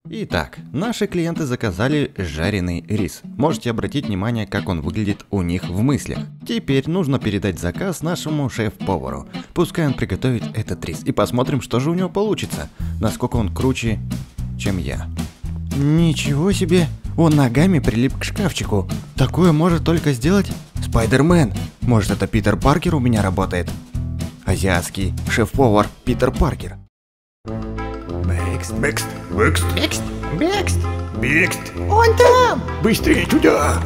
Итак, наши клиенты заказали жареный рис. Можете обратить внимание, как он выглядит у них в мыслях. Теперь нужно передать заказ нашему шеф-повару. Пускай он приготовит этот рис. И посмотрим, что же у него получится. Насколько он круче, чем я. Ничего себе! Он ногами прилип к шкафчику. Такое может только сделать Спайдермен. Может, это Питер Паркер у меня работает? Азиатский шеф-повар Питер Паркер. Бэкст, бэкст, бэкст, Бекст, бекст, бэкст. он там! Быстрее туда!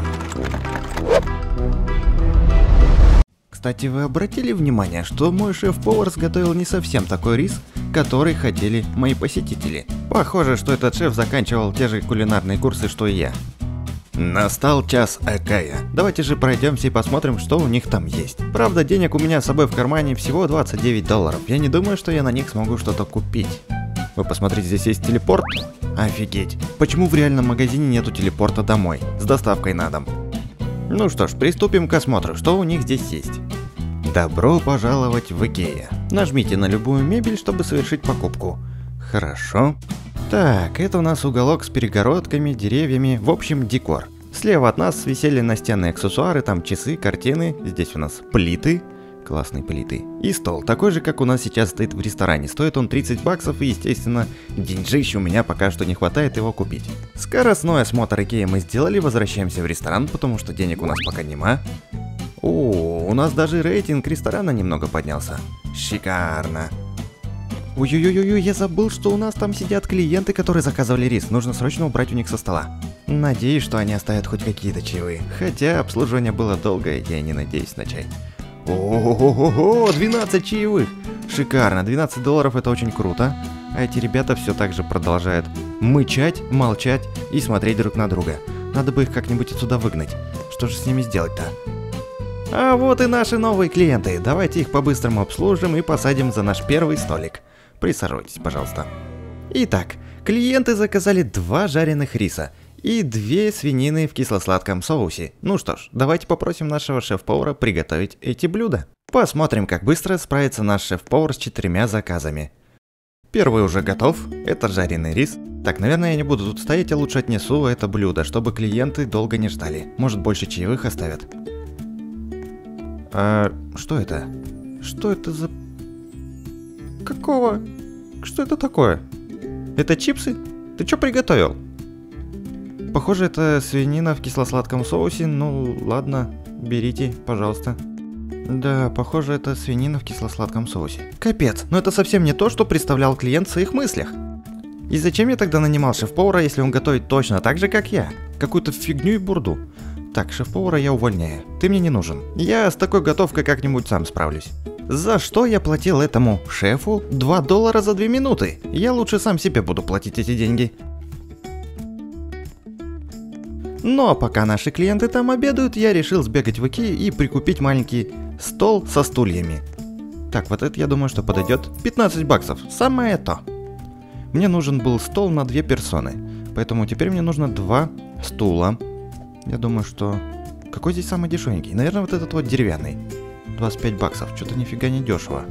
Кстати, вы обратили внимание, что мой шеф-повар сготовил не совсем такой рис, который хотели мои посетители? Похоже, что этот шеф заканчивал те же кулинарные курсы, что и я. Настал час Акая. Давайте же пройдемся и посмотрим, что у них там есть. Правда, денег у меня с собой в кармане всего $29. Я не думаю, что я на них смогу что-то купить. Вы посмотрите, здесь есть телепорт? Офигеть. Почему в реальном магазине нету телепорта домой? С доставкой на дом. Ну что ж, приступим к осмотру, что у них здесь есть. Добро пожаловать в Икеа. Нажмите на любую мебель, чтобы совершить покупку. Хорошо. Так, это у нас уголок с перегородками, деревьями, в общем, декор. Слева от нас висели настенные аксессуары, там часы, картины, здесь у нас плиты, классные плиты. И стол, такой же, как у нас сейчас стоит в ресторане. Стоит он $30, и, естественно, деньжищ у меня пока что не хватает его купить. Скоростной осмотр Икеи мы сделали, возвращаемся в ресторан, потому что денег у нас пока нема. О, у нас даже рейтинг ресторана немного поднялся. Шикарно. Ой-ой-ой, я забыл, что у нас там сидят клиенты, которые заказывали рис. Нужно срочно убрать у них со стола. Надеюсь, что они оставят хоть какие-то чаевые. Хотя обслуживание было долгое, я и не надеюсь на чай. Ого-го-го, 12 чаевых. Шикарно, $12 это очень круто. А эти ребята все так же продолжают мычать, молчать и смотреть друг на друга. Надо бы их как-нибудь отсюда выгнать. Что же с ними сделать-то? А вот и наши новые клиенты. Давайте их по-быстрому обслужим и посадим за наш первый столик. Присаживайтесь, пожалуйста. Итак, клиенты заказали 2 жареных риса и 2 свинины в кисло-сладком соусе. Ну что ж, давайте попросим нашего шеф-повара приготовить эти блюда. Посмотрим, как быстро справится наш шеф-повар с 4 заказами. Первый уже готов, это жареный рис. Так, наверное, я не буду тут стоять, а лучше отнесу это блюдо, чтобы клиенты долго не ждали. Может, больше чаевых оставят. А что это? Что это за... Какого? Что это такое? Это чипсы? Ты что приготовил? Похоже, это свинина в кисло-сладком соусе. Ну, ладно, берите, пожалуйста. Да, похоже, это свинина в кисло-сладком соусе. Капец, но это совсем не то, что представлял клиент в своих мыслях. И зачем я тогда нанимал шеф-повара, если он готовит точно так же, как я? Какую-то фигню и бурду. Так, шеф-повара я увольняю. Ты мне не нужен. Я с такой готовкой как-нибудь сам справлюсь. За что я платил этому шефу $2 за 2 минуты? Я лучше сам себе буду платить эти деньги. Но пока наши клиенты там обедают, я решил сбегать в Икеа и прикупить маленький стол со стульями. Так, вот это я думаю, что подойдет. $15, самое то. Мне нужен был стол на 2 персоны, поэтому теперь мне нужно 2 стула. Я думаю, что... Какой здесь самый дешевенький? Наверное, вот этот вот деревянный. $25, что-то нифига не дешево.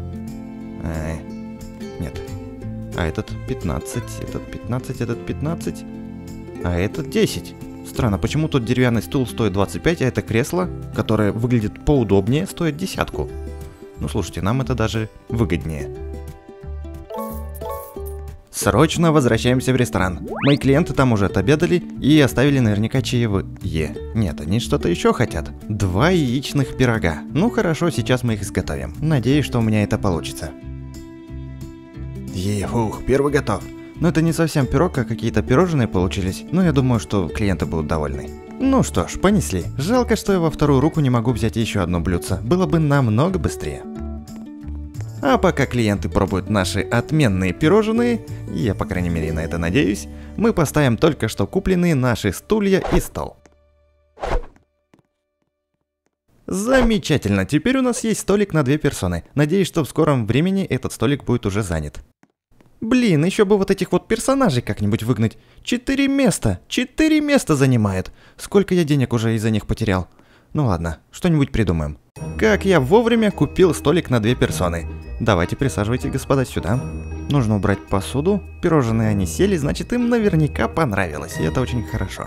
Нет. А этот 15, этот 15, этот 15. А этот 10. Странно, почему тот деревянный стул стоит 25, а это кресло, которое выглядит поудобнее, стоит 10. Ну слушайте, нам это даже выгоднее. Срочно возвращаемся в ресторан. Мои клиенты там уже отобедали и оставили наверняка чаевые. Нет, они что-то еще хотят. 2 яичных пирога. Ну хорошо, сейчас мы их изготовим. Надеюсь, что у меня это получится. Фух, первый готов. Но это не совсем пирог, а какие-то пирожные получились. Но я думаю, что клиенты будут довольны. Ну что ж, понесли. Жалко, что я во вторую руку не могу взять еще одно блюдце. Было бы намного быстрее. А пока клиенты пробуют наши отменные пирожные, я по крайней мере на это надеюсь, мы поставим только что купленные наши стулья и стол. Замечательно, теперь у нас есть столик на 2 персоны. Надеюсь, что в скором времени этот столик будет уже занят. Блин, еще бы вот этих вот персонажей как-нибудь выгнать. 4 места! 4 места занимает! Сколько я денег уже из-за них потерял. Ну ладно, что-нибудь придумаем. Как я вовремя купил столик на 2 персоны. Давайте присаживайтесь, господа, сюда. Нужно убрать посуду. Пирожные они сели, значит им наверняка понравилось. И это очень хорошо.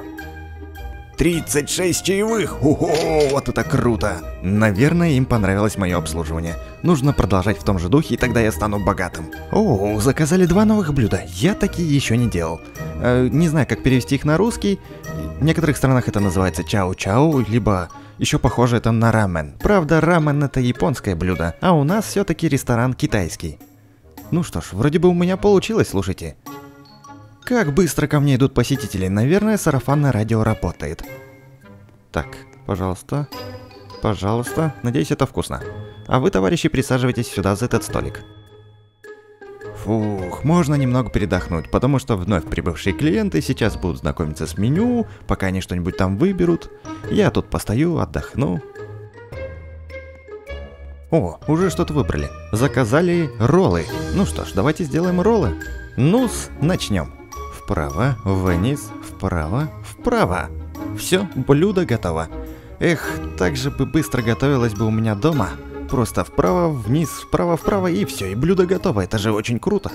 36 чаевых! Ого, вот это круто! Наверное, им понравилось мое обслуживание. Нужно продолжать в том же духе, и тогда я стану богатым. О, заказали 2 новых блюда. Я такие еще не делал. Не знаю, как перевести их на русский. В некоторых странах это называется чау-чау, либо еще похоже это на рамен. Правда, рамен это японское блюдо, а у нас все-таки ресторан китайский. Ну что ж, вроде бы у меня получилось, слушайте. Как быстро ко мне идут посетители, наверное, сарафанное радио работает. Так, пожалуйста, пожалуйста, надеюсь, это вкусно. А вы, товарищи, присаживайтесь сюда за этот столик. Фух, можно немного передохнуть, потому что вновь прибывшие клиенты сейчас будут знакомиться с меню, пока они что-нибудь там выберут. Я тут постою, отдохну. О, уже что-то выбрали. Заказали роллы. Ну что ж, давайте сделаем роллы. Ну-с, начнем. Вправо, вниз, вправо, вправо. Все, блюдо готово. Эх, так же бы быстро готовилось бы у меня дома. Просто вправо, вниз, вправо, вправо и все, и блюдо готово. Это же очень круто.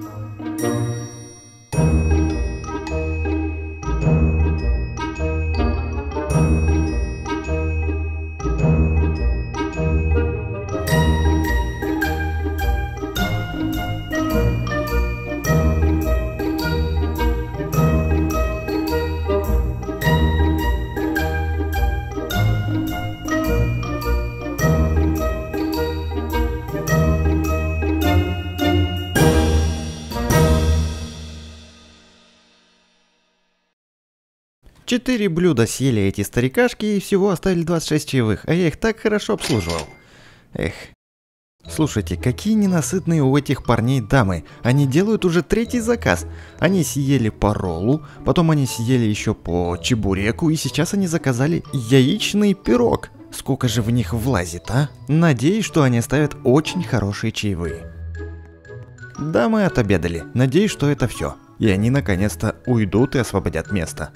Четыре блюда съели эти старикашки и всего оставили 26 чаевых, а я их так хорошо обслуживал. Эх. Слушайте, какие ненасытные у этих парней дамы. Они делают уже 3-й заказ. Они съели по роллу, потом они съели еще по чебуреку, и сейчас они заказали яичный пирог. Сколько же в них влазит, а? Надеюсь, что они оставят очень хорошие чаевые. Дамы отобедали. Надеюсь, что это все. И они наконец-то уйдут и освободят место.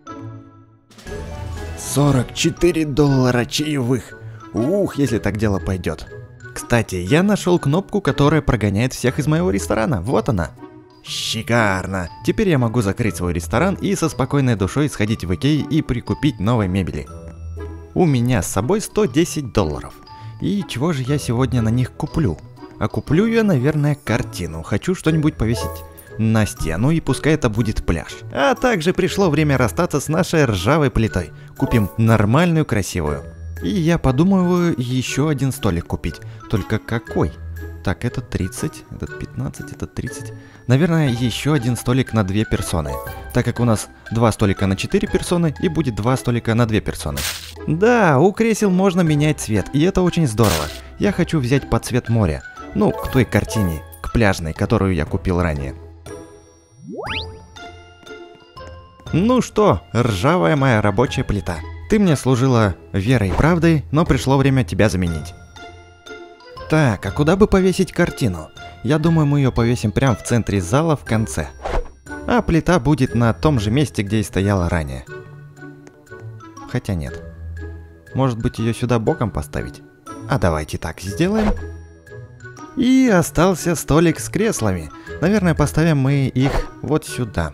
$44 чаевых. Ух, если так дело пойдет. Кстати, я нашел кнопку, которая прогоняет всех из моего ресторана. Вот она. Шикарно. Теперь я могу закрыть свой ресторан и со спокойной душой сходить в Икею и прикупить новой мебели. У меня с собой $110. И чего же я сегодня на них куплю? А куплю я, наверное, картину. Хочу что-нибудь повесить на стену, и пускай это будет пляж. А также пришло время расстаться с нашей ржавой плитой. Купим нормальную, красивую. И я подумываю еще один столик купить. Только какой? Так, этот 30, этот 15, этот 30. Наверное, еще один столик на 2 персоны. Так как у нас 2 столика на 4 персоны и будет 2 столика на 2 персоны. Да, у кресел можно менять цвет, и это очень здорово. Я хочу взять под цвет моря. Ну, к той картине, к пляжной, которую я купил ранее. Ну что, ржавая моя рабочая плита. Ты мне служила верой и правдой, но пришло время тебя заменить. Так, а куда бы повесить картину? Я думаю, мы ее повесим прямо в центре зала в конце. А плита будет на том же месте, где и стояла ранее. Хотя нет. Может быть, ее сюда боком поставить? А давайте так сделаем. И остался столик с креслами. Наверное, поставим мы их вот сюда.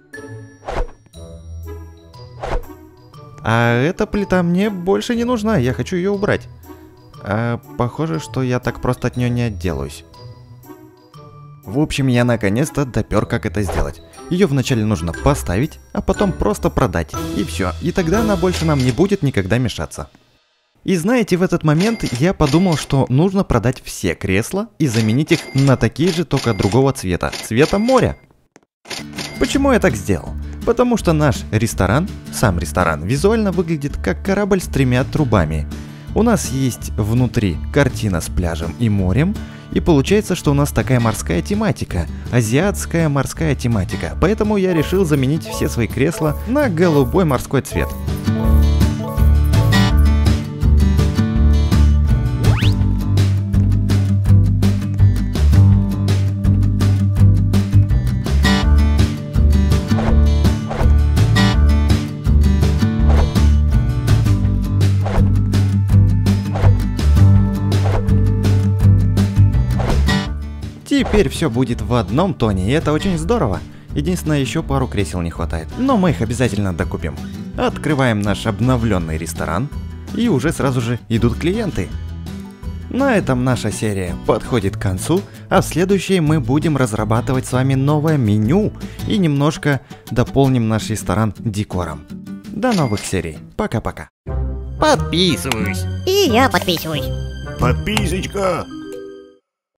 А эта плита мне больше не нужна, я хочу ее убрать. Похоже, что я так просто от нее не отделаюсь. В общем, я наконец-то допер, как это сделать. Ее вначале нужно поставить, а потом просто продать. И все, и тогда она больше нам не будет никогда мешаться. И знаете, в этот момент я подумал, что нужно продать все кресла и заменить их на такие же, только другого цвета. Цвета моря. Почему я так сделал? Потому что наш ресторан, сам ресторан, визуально выглядит как корабль с 3 трубами. У нас есть внутри картина с пляжем и морем, и получается, что у нас такая морская тематика, азиатская морская тематика. Поэтому я решил заменить все свои кресла на голубой морской цвет. Теперь все будет в одном тоне, и это очень здорово. Единственное, еще пару кресел не хватает, но мы их обязательно докупим. Открываем наш обновленный ресторан, и уже сразу же идут клиенты. На этом наша серия подходит к концу, а в следующей мы будем разрабатывать с вами новое меню и немножко дополним наш ресторан декором. До новых серий. Пока-пока. Подписываюсь. И я подписываюсь. Подписочка.